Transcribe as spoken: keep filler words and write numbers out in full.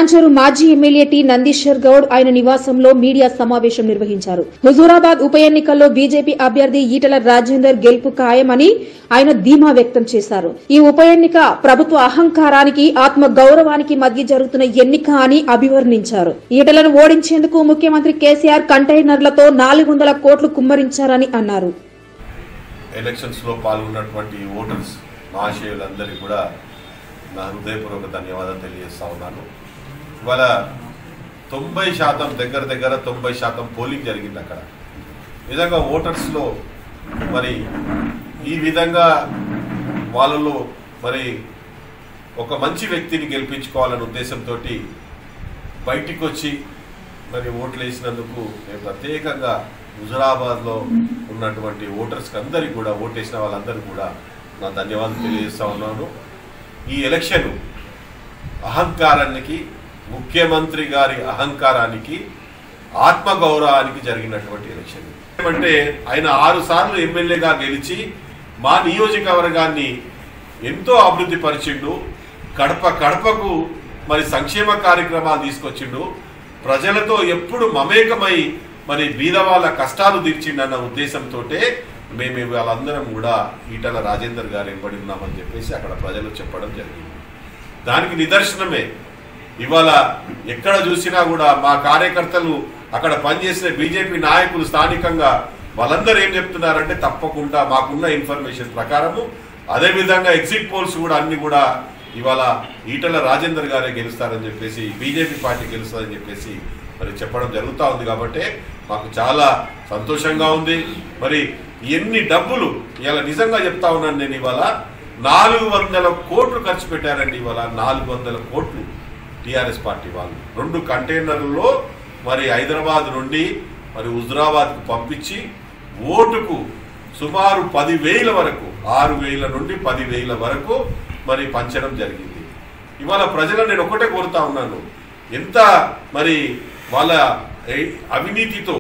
పటాన్చెరు మాజీ MLA T Nandishwar Goud ఆయన నివాసంలో మీడియా సమావేశం నిర్వహించారు. హుజూరాబాద్ ఉప ఎన్నికల్లో బీజేపీ అభ్యర్థి ఈటల రాజేందర్ గెలుపు ఖాయమని ఆయన ధీమా వ్యక్తం చేశారు. ఈ ఉప ఎన్నిక ప్రభుత్వ అహంకారానికి ఆత్మ గౌరవానికి మధ్య జరుగుతున్న ఎన్నిక అని అభివర్ణించారు. ఈటలను ఓడించేందుకు ముఖ్యమంత్రి కేసీఆర్ కంటైనర్లతో నాలుగు వందల కోట్లు కుమ్మరించారని అన్నారు. ఎలక్షన్స్ లో పాల్గొన్నటువంటి ఓటర్స్ మహాశయులందరికీ కూడా నా హృదయపూర్వక ధన్యవాదాలు తెలియజేస్తా ఉన్నాను. ఇవాళ తొంభై శాతం దగ్గర దగ్గర తొంభై శాతం పోలింగ్ జరిగింది. అక్కడ విధంగా ఓటర్స్లో మరి ఈ విధంగా వాళ్ళలో మరి ఒక మంచి వ్యక్తిని గెలిపించుకోవాలనే ఉద్దేశంతో బయటికి వచ్చి మరి ఓట్లు వేసినందుకు నేను ప్రత్యేకంగా హుజూరాబాద్లో ఉన్నటువంటి ఓటర్స్కి అందరికీ కూడా ఓటేసిన వాళ్ళందరికీ కూడా నా ధన్యవాదాలు తెలియజేస్తా ఉన్నాను. ఈ ఎలక్షన్ అహంకారానికి, ముఖ్యమంత్రి గారి అహంకారానికి, ఆత్మగౌరవానికి జరిగినటువంటి ఎలక్షన్. అంటే ఆయన ఆరు సార్లు ఎమ్మెల్యేగా గెలిచి మా నియోజకవర్గాన్ని ఎంతో అభివృద్ధి పరిచిండు. కడప కడపకు మరి సంక్షేమ కార్యక్రమాలు తీసుకొచ్చిండు. ప్రజలతో ఎప్పుడు మమేకమై మరి బీదవాళ్ళ కష్టాలు తీర్చిండన్న ఉద్దేశంతో మేము వాళ్ళందరం కూడా ఈటల రాజేందర్ గారు ఎంబడి ఉన్నామని చెప్పేసి అక్కడ ప్రజలు చెప్పడం జరిగింది. దానికి నిదర్శనమే ఇవాళ ఎక్కడ చూసినా కూడా మా కార్యకర్తలు అక్కడ పనిచేసిన బీజేపీ నాయకులు స్థానికంగా వాళ్ళందరూ ఏం చెప్తున్నారంటే తప్పకుండా మాకున్న ఇన్ఫర్మేషన్ ప్రకారము అదేవిధంగా ఎగ్జిట్ పోల్స్ కూడా అన్ని కూడా ఇవాళ ఈటల రాజేందర్ గారే గెలుస్తారని చెప్పేసి, బీజేపీ పార్టీ గెలుస్తారని చెప్పేసి మరి చెప్పడం జరుగుతూ ఉంది. కాబట్టి మాకు చాలా సంతోషంగా ఉంది. మరి ఎన్ని డబ్బులు ఇవాళ నిజంగా చెప్తా ఉన్నాను నేను, ఇవాళ నాలుగు వందల కోట్లు ఖర్చు పెట్టారండి. ఇవాళ నాలుగు వందల కోట్లు టీఆర్ఎస్ పార్టీ వాళ్ళు రెండు కంటైనర్లలో మరి హైదరాబాద్ నుండి మరి హుజూరాబాద్కు పంపించి ఓటుకు సుమారు పదివేల వరకు, ఆరు వేల నుండి పదివేల వరకు మరి పంచడం జరిగింది. ఇవాళ ప్రజలను నేను ఒకటే కోరుతా ఉన్నాను, ఎంత మరి వాళ్ళ అవినీతితో